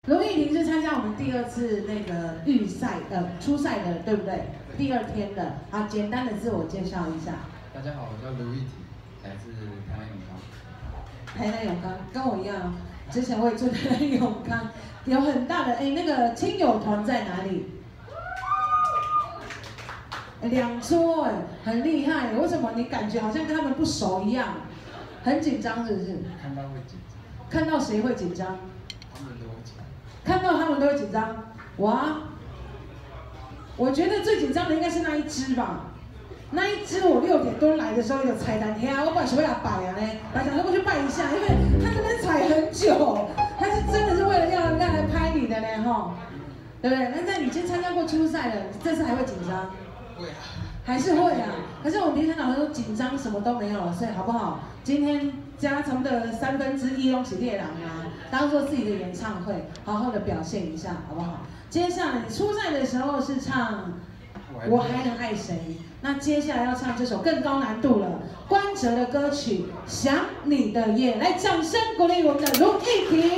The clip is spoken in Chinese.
卢艺婷是参加我们第2次那个预赛初赛的，对不对？第2天的。好，简单的自我介绍一下。 大家好，我叫卢艺婷，来自台南永康。 台南永康跟我一样，之前我也住台南永康，有很大的那个亲友团在哪里？2桌很厉害。为什么你感觉好像跟他们不熟一样？很紧张是不是？ 看到会紧张。 看到谁会紧张？ 他们都会紧张。 看到他们都会紧张。哇！我觉得最紧张的应该是那一只吧。那一只我6点多来的时候有彩蛋天啊，我本来是为了摆啊呢，本来想说过去拜一下，因为他这边踩很久，他是真的是为了要来拍你的呢哈，对不对？那你已经参加过初赛了，这次还会紧张？ 会啊。还是会啊。可是我们评审老师说紧张什么都没有了，所以好不好？今天加成的1/3都是猎人啊，当做自己的演唱会，好好的表现一下，好不好？接下来你初赛的时候是唱《我还能爱谁》。那接下来要唱这首更高难度了，关喆的歌曲《想你的夜》，来，掌声鼓励我们的卢艺婷。